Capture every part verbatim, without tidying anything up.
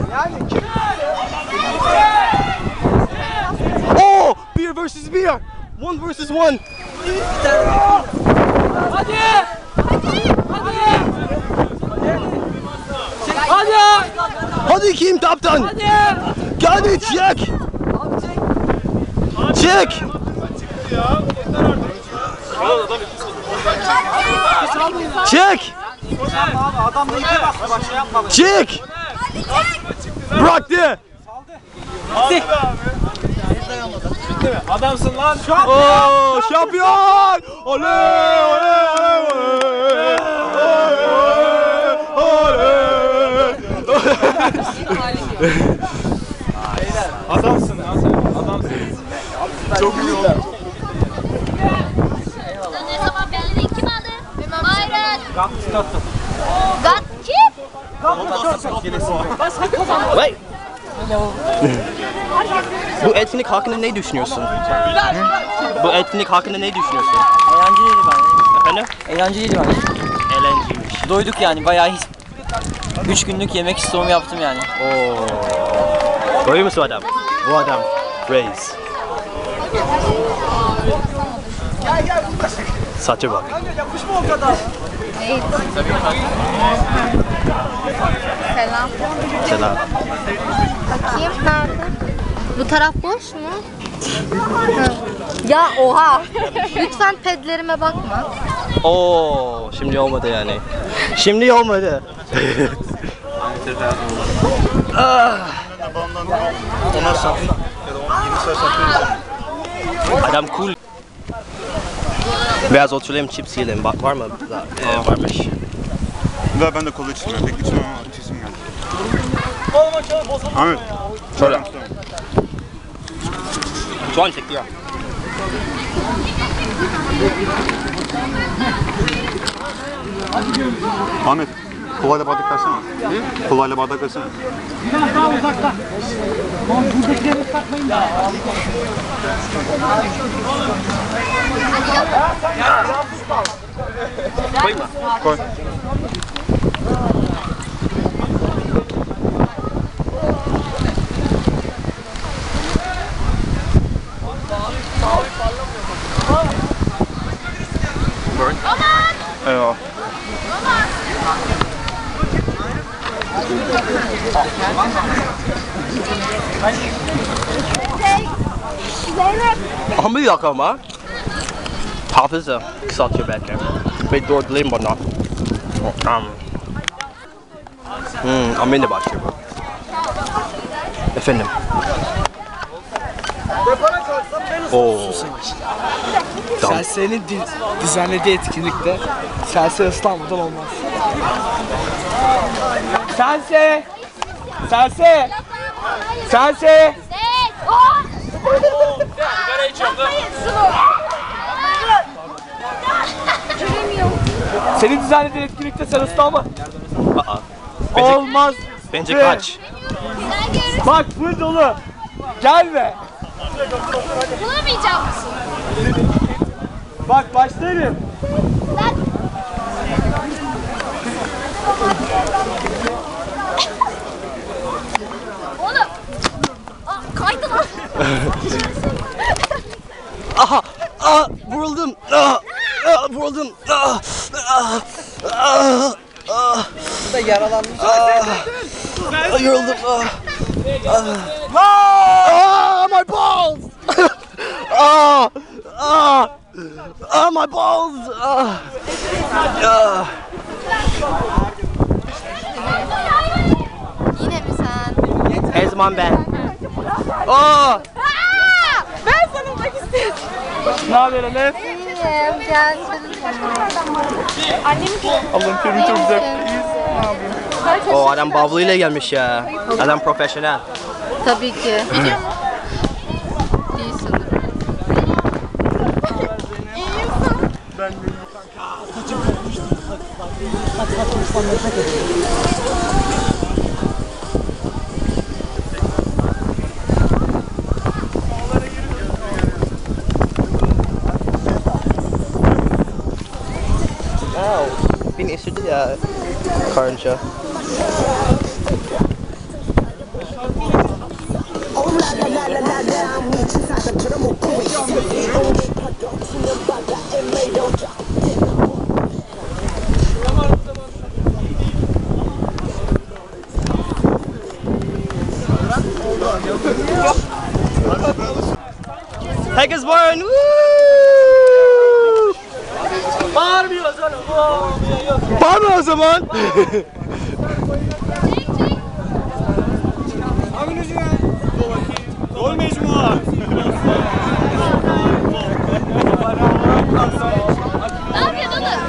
Oh! Beer versus beer! One versus one! Hadi! Hadi! Hadi! Hadi kim kaptan? Hadi! Hadi çek! Çek! Çek! Adam da ipe bastı, başa yapmadı. Çek! Bıraktı! Hadi! Adamsın lan! Oo, şampiyon! Oley! Oley! Oley! Adamsın lan sen, adamsın. Çok iyi oldu. Ne zaman belli kim aldı? Bayrak. Gat kattım. Gat kim? Wait. Bu etkinlik hakkında ne düşünüyorsun? Bu etkinlik hakkında ne düşünüyorsun? Eğlenceliydi bence. Efendim? Eğlenceliydi bence. Eğlenceliymiş. Doyduk yani bayağı hiç. Üç günlük yemek istoğumu yaptım yani. Oo. Görüyor musun adam? Bu adam reis. Saça bak. Selam. Selam. Bakayım nerede? Bu taraf boş mu? Ya oha. Lütfen pedlerime bakma. Oo, şimdi olmadı yani. Şimdi olmadı. Ah. Adam cool. Biraz oturayım, chips yiyelim. Bak var mı? Ee, varmış. Ve ben de kola içmiyorum. Pek içmiyorum ama içesim geldi. Ahmet. Şöyle. Şu an çekti ya. Ahmet. Kolayla bardak versene. Kolayla bardak versene. Koyma. Koy. Eyvah. Ama bir dakika ama. Hafıza kısaltıyor belki. Ve doğrulayayım bana. Um. Hmm, amin de başlıyor bu. Efendim. Oo. Serserinin düzenlediği etkinlikte Serser İstanbul'dan olmaz. Serser! Serser! Serser! Sigara içiyorum lan. Senin düzenlediğin etkinlikte sen ıslanma. Aa. Bence, Olmaz. bence Ve- kaç. Bak bu dolu. Gelme. Bulamayacak mısın? Bak başlarım. Oğlum. Aa, kaydı lan. Aha! Aa! Vuruldum! Aa! Aa! Vuruldum! Aa! Aa! Aa! Aa! Bu da yaralanmış. Aa! Yoruldum! Aa! Aa! Aa! My balls! Aa! Aa! Aa! My balls! Aa! Aa! Yine mi sen? Her zaman ben. Aa! Ben sarılmak istiyorum. Ne haber Enes? İyiyim. Gel Allah'ım seni çok güzel. O adam bavluyla gelmiş ya. Adam profesyonel. Tabii ki. Gidiyor mu? İyi sanırım. Beni ısırdı ya karınca. Herkes Warren. Bağırmıyoruz oğlum. Bağırma o zaman. Gol mecmua. Ne yapıyorsun oğlum?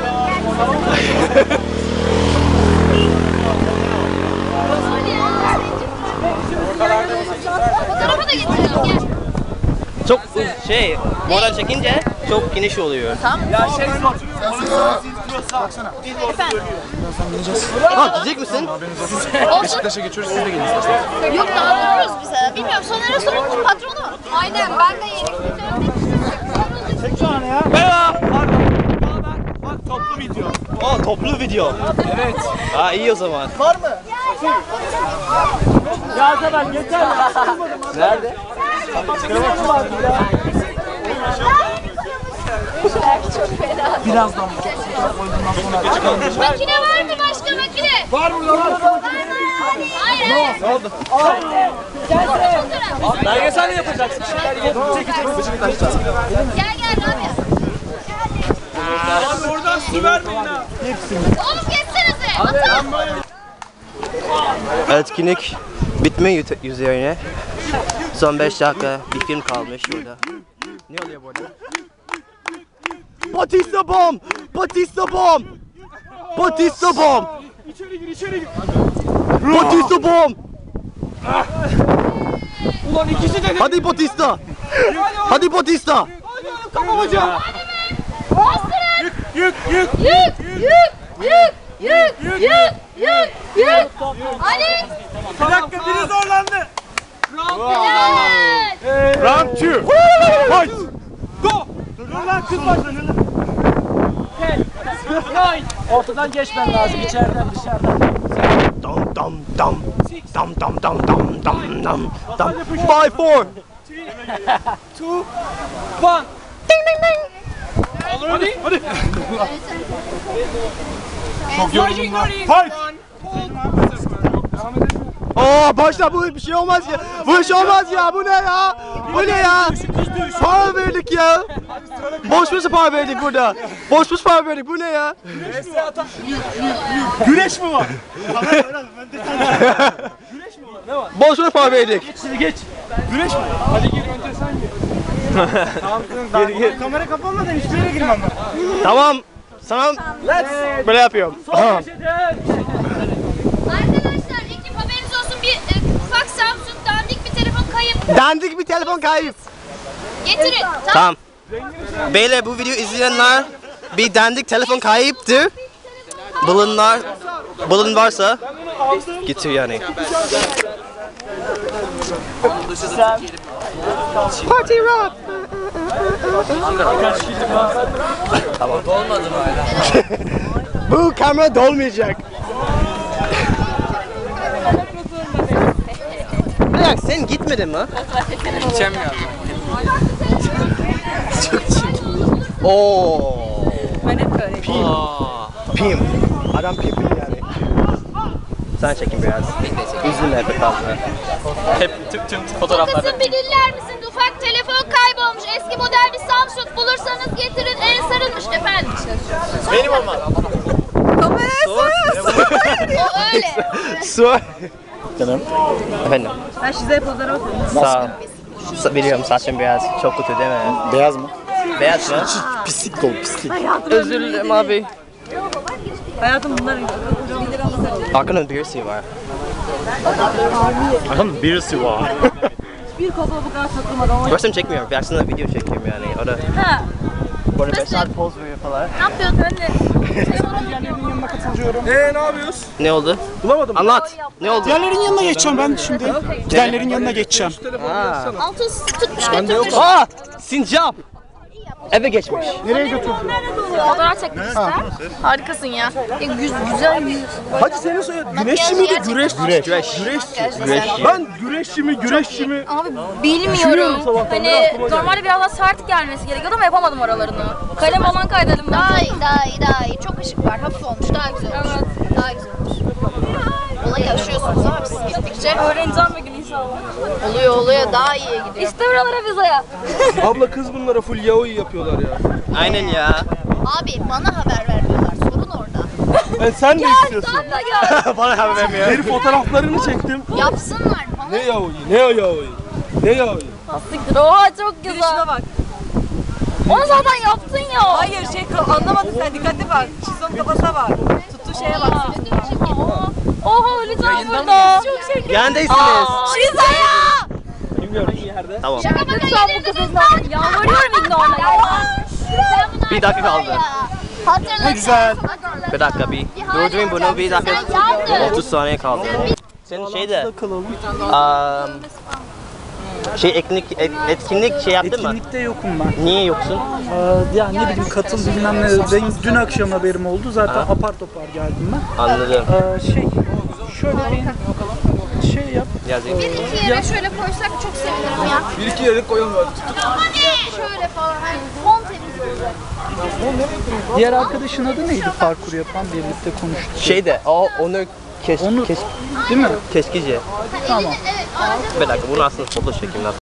Fotoğrafı da getiriyorum gel. Çok şey, oradan çekince çok geniş oluyor. Ya şey sor. Ha, diyecek misin? Beşiktaş'a geçiyoruz, siz de gelin isterseniz. Yok daha duruyoruz bize. Bilmiyorum Soner Soner'in patronu. Aynen ben de yeni Merhaba. Bak toplu video. Aa, toplu video. Evet. Aa, iyi o zaman. Ya zaman yeter ya. Nerede? Birazdan Makine var mı başka makine? Var burada var. Hayır hayır. Ne oldu? Belgesel yapacaksın. Çekeceksin. Gel gel Rabia. Abi oradan su vermeyin ha. Oğlum geçsenize. Atalım. Etkinlik bitme yüte- üzerine. Son beş dakika bir film kalmış burada. Ne oluyor burada? Batista bomb! Batista bomb! Batista bomb! İçeri gir içeri gir. Batista bomb! Ulan ikisi de Hadi Batista! Hadi Batista! kafamıca. Bastırın. Yük yük. Yük yük yük yük yük yük yük. Ali. Bir dakika biri zorlandı. Evet. Round two. Fight. Go. Dur lan kız başlanır. Ortadan geçmen lazım içeriden dışarıdan. Dam dam dam dam dam dam dam dam dam dam. Five four. Two. One. Ding ding ding. Hadi. Hadi. Çok yoruldum lan. Fight. Aa, başla, bu bir şey olmaz ya. Bu bir şey olmaz ya. Bu ne ya? Bu ne ya? Para verdik ya. Boş boş para verdik burada. Boş boş para verdik. Bu ne ya? Güreş mi var? Boş boş para verdik. Şimdi geç. Güreş mi? Hadi gir önce sen gir. Tamam gir gir. Kamera kapanmadan hiçbir yere girmem ben. Tamam. Sana böyle yapıyorum. Arkadaşlar ekip haberiniz olsun bir e, ufak Samsung dandik bir telefon kayıp. Dandik bir telefon kayıp. Getirin. Tamam. Tamam. Beyler, bu video izleyenler bir dandik telefon kayıptı. Bulunlar, bulun varsa getir yani. Party rock. Tamam. Dolmadı mı hala? Bu kamera dolmayacak. Bir dakika, sen gitmedin mi? Geçemiyorum. Oo. Ben hep böyle. Pim. Pim. Adam pim yani. Sen çekin biraz. Üzülme hep fazla. Hep tüm tüm fotoğraflarda. Kızım bir dinler misin? Ufak telefon kaybolmuş. Eski model bir Samsung bulursanız getirin. El sarılmış efendim. Benim olmaz. Kameraya O öyle. Su. Canım. Efendim. Ben size fotoğraf atıyorum. Sağ ol. Sa- Biliyorum, saçım biraz çok kötü değil mi? Beyaz mı? Beyaz mı? Pislik dolu pislik. Özür dilerim abi. Hayatım bunlar Arkada birisi var. Adam birisi var. bir kafa bu kadar takılmadı ama. Resim çekmiyorum. Bir aslında video çekiyorum yani. O da Ha. böyle beş saat poz veriyor falan. Ne yapıyorsun? Ben de. Eee ne yapıyoruz? Ne oldu? Bulamadım. Anlat. Ne oldu? Diğerlerin yanına geçeceğim ben şimdi. Diğerlerin yanına geçeceğim. Altı tutmuş götürmüş. Aa! Sincap. eve geçmiş. Nereye götürdün? Fotoğraf çekmek ister. Harikasın ya. ya yüz, güzel yüz. Hadi senin soyadın güreşçi miydi? Güreş. Güreş. Güreş. Güreş. Ben güreşçi mi, güreşçi mi? Abi Düşünüyorum bilmiyorum. sabahtan, Hani biraz aklıma normalde biraz daha sert gelmesi gerekiyordu ama yapamadım oralarını. Kalem falan kaydedim. Daha iyi, daha iyi, daha iyi. Çok ışık var. Hafif olmuş. Daha güzel olmuş. Evet. Daha güzel olmuş. Olayı yaşıyorsunuz abi siz gittikçe. Öğreneceğim bir gün inşallah. Oluyor oluyor. Daha iyiye gidiyor. İşte buralara biz ya. Abla kız bunlara full yaoi yapıyorlar ya. Aynen ya. Abi bana haber vermiyorlar. Sorun orada. E sen ne istiyorsun? Sen de gel. Bana haber vermiyor. Herif fotoğraflarını çektim. Yapsınlar bana. Ne yaoi? Ne yaoi? Ne yaoi? Siktir. Oha çok güzel. Şuna bak. Onu zaten yaptın ya. Hayır şey anlamadın sen dikkatli bak. Şizon kafasına bak. Tuttuğu şeye bak. Oha öleceğim burada. Çok şeker. Yandaysınız. Şizaya. Tamam. Şaka maka yedim bu kızdan. Yalvarıyorum ignorla. Bir dakika kaldı. Hatırla. Güzel. Bir dakika bir. Durdurayım bunu bir dakika. Sen yandın. otuz saniye kaldı. Senin şeyde. Aa, şey etkinlik et- etkinlik şey yaptın mı? Etkinlikte yokum ben. Niye yoksun? Ee, ya ne bileyim katıl bilmem ne. Ben dün akşam haberim oldu. Zaten apar topar geldim ben. Anladım. Ee, şey şöyle bir şey yap. Yazayım. Bir iki yere şöyle koysak çok sevinirim ya. Bir iki yere koyalım. Şöyle falan. Hani fon temiz olacak. Diğer arkadaşın adı neydi parkur yapan birlikte konuştuk. Şeyde o onu kes, Onur. kes Değil mi? keskici. Tamam. Evet. Arada Bir dakika bunu aslında foto çekeyim.